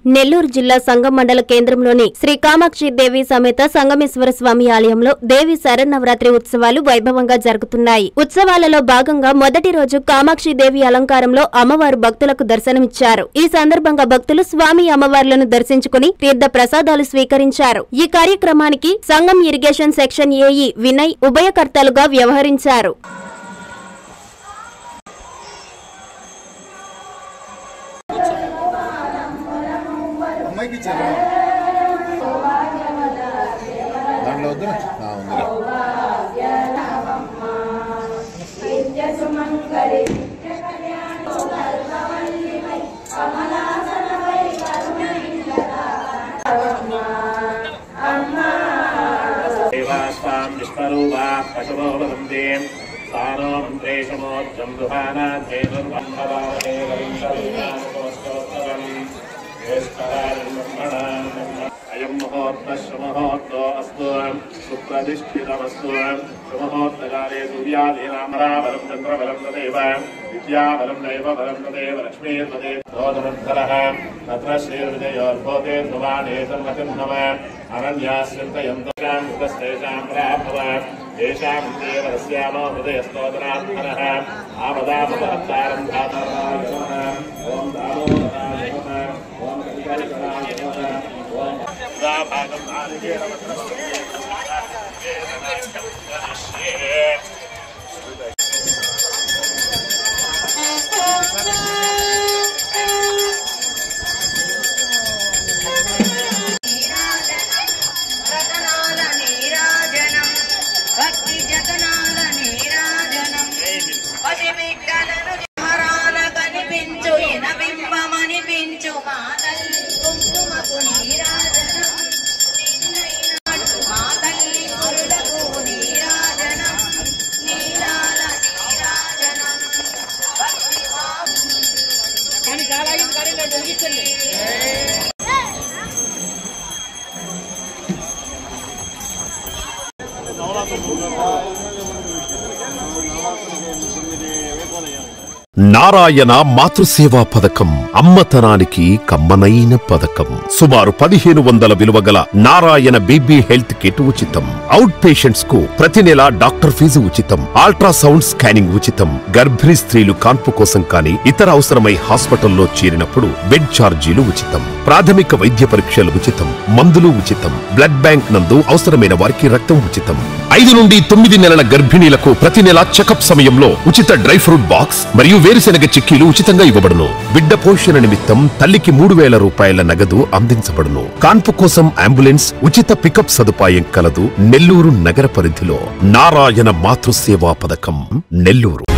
నెల్లూరు జిల్లా సంగం మండల కేంద్రంలోని శ్రీ కామాక్షి దేవి సమేత సంగమేశ్వర స్వామి ఆలయంలో దేవి శరన్నవరాత్రి ఉత్సవాలు వైభవంగా జరుగుతున్నాయి. ఉత్సవాలలో భాగంగా మొదటి రోజు కామాక్షి దేవి అలంకారంలో అమ్మవారు భక్తులకు దర్శనమిచ్చారు. ఈ సందర్భంగా భక్తులు స్వామి అమ్మవార్లను దర్శించుకుని తీర్థ ప్రసాదాలు స్వీకరించారు. ఈ కార్యక్రమానికి Sangam irrigation section AE Vinay ఉభయకర్తలుగా వ్యవహరించారు. अयं मुहूर्तश्रमहोर्तो अस्तु सुप्रतिष्ठितमस्तु सुमुहूर्तकाले सूर्यादीनामराबलं चन्द्रबलं तदेव विद्याबलं दैवबलं तदेव लक्ष्मीर्तदेव दोदनुत्तरः तत्र श्रीर्विजयोर्भूते ध्रुवाणे सर्वचिह्नव अनन्यास्यन्तयन्तोषां कृतस्तेषां प्राप्तव येषां देवरस्यामो हृदयस्तोदनात्मनः आपदामपहत्तारं धातारायणः ॐ दामोदराय नमः ॐ कलिकालिकराय नमः भागं నారాయణ మాతృసేవా పథకం అమ్మతనానికి కమ్మనైన పథకం. సుమారు 1500 విలువగల నారాయణ బేబీ హెల్త్ కిట్ ఉచితం. అవుట్ పేషెంట్స్ కు ప్రతి నెల డాక్టర్ ఫీజు ఉచితం. అల్ట్రాసౌండ్ స్కానింగ్ ఉచితం. గర్భిణీ స్త్రీలు కాన్పు కోసం కానీ ఇతర అవసరమై హాస్పిటల్లో చేరినప్పుడు బెడ్ ఛార్జీలు ఉచితం. ప్రాథమిక వైద్య పరీక్షలు ఉచితం. మందులు ఉచితం. బ్లడ్ బ్యాంక్ నందు అవసరమైన వారికి రక్తం ఉచితం. 5 నుండి 9 నెలల గర్భిణీలకు ప్రతి నెల చెకప్ సమయంలో ఉచిత డ్రై ఫ్రూట్ బాక్స్ మరియు వేరుశెనగ చిక్కీలు ఉచితంగా ఇవ్వబడును. బిడ్డ పోషణ నిమిత్తం తల్లికి 3000 రూపాయల నగదు అందించబడును. కాన్పు కోసం అంబులెన్స్ ఉచిత పికప్ సదుపాయం కలదు. నెల్లూరు నగర పరిధిలో నారాయణ మాతృసేవా పథకం నెల్లూరు.